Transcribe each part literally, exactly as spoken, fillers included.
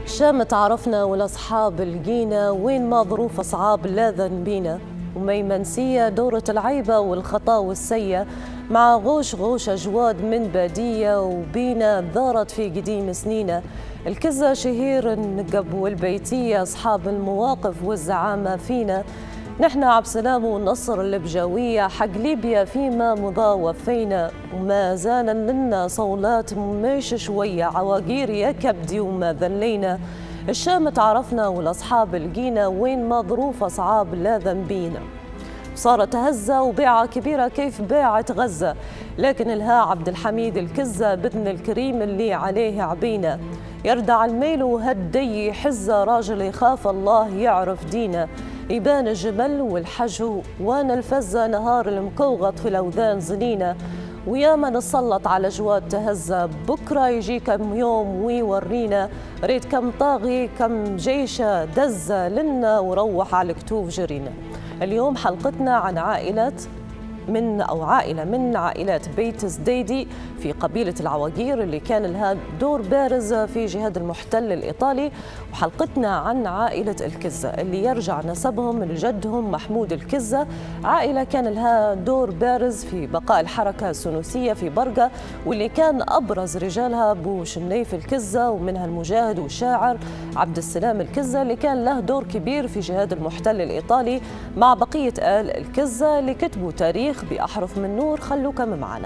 شام تعرفنا والأصحاب لقينا، وين ما ظروف أصعاب لا ذنبينا، وميمنسية دورة العيبة والخطا والسية، مع غوش غوش أجواد من بادية وبينا ذارت في قديم سنينا. الكزة شهير النقب والبيتية، أصحاب المواقف والزعامة فينا. نحن عبسلام والنصر البجاوية، حق ليبيا فيما مضى وفينا، وما زال لنا صولات مش شوية، عواقير يا كبدي وما ذلينا. الشام تعرفنا والأصحاب لقينا، وين ما ظروف أصعاب لا ذنبينا. صارت هزة وبيعة كبيرة كيف بيعة غزة، لكن الها عبد الحميد الكزة بإذن الكريم اللي عليه عبينا. يردع الميل وهدي حزة، راجل يخاف الله يعرف دينا. يبان الجمل والحجو وانا الفزة، نهار المكوغط في الأوذان زنينا. ويا من نسلط على جواد تهزة، بكرة يجي كم يوم ويورينا. ريت كم طاغي كم جيشة دزة لنا، وروح على الكتوف جرينا. اليوم حلقتنا عن عائلة من أو عائلة من عائلات بيت زديدي في قبيلة العواقير، اللي كان لها دور بارز في جهاد المحتل الإيطالي. وحلقتنا عن عائلة الكزة اللي يرجع نسبهم لجدهم محمود الكزة، عائلة كان لها دور بارز في بقاء الحركة السنوسية في برقة، واللي كان أبرز رجالها أبو شنيف الكزة، ومنها المجاهد والشاعر عبد السلام الكزة، اللي كان له دور كبير في جهاد المحتل الإيطالي، مع بقية آل الكزة اللي كتبوا تاريخ بأحرف من نور. خلوكم معنا.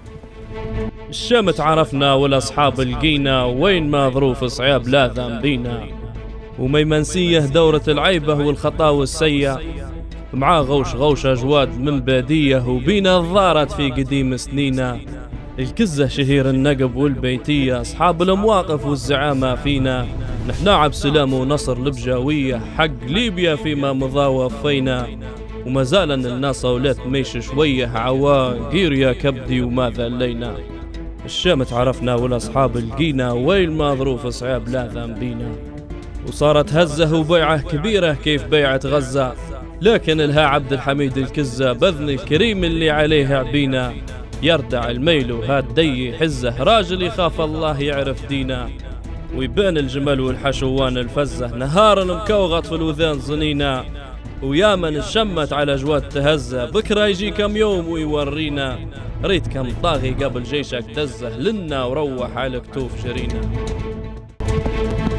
الشام تعرفنا والأصحاب لقينا، وين ما ظروف صعاب لا ذنبينا. وميمنسية دورة العيبة والخطا والسية، مع غوش غوش أجواد من بادية، وبينا ضارت في قديم سنينا. الكزة شهير النقب والبيتية، أصحاب المواقف والزعامة فينا. نحن عبسلام ونصر البجاوية، حق ليبيا فيما مضى وفينا. وما زال لنا صولات ميش شوية، عواقير يا كبدي وما ذلينا. الشام تعرفنا والأصحاب لقينا، وين ما ظروف صعاب لا ذنبينا. وصارت هزة وبيعة كبيرة كيف بيعة غزة، لكن الها عبد الحميد الكزة بذن الكريم اللي عليه عبينا. يردع الميل وهادي حزة، راجل يخاف الله يعرف دينا. ويبان الجمل والحشوان الفزة، نهار مكوغط في الوذان زنينا. ويا من شمت على جواد تهزة، بكرة يجي كم يوم ويورينا. ريت كم طاغي قبل جيشك دزه لنا، وروح على كتوف جرينا.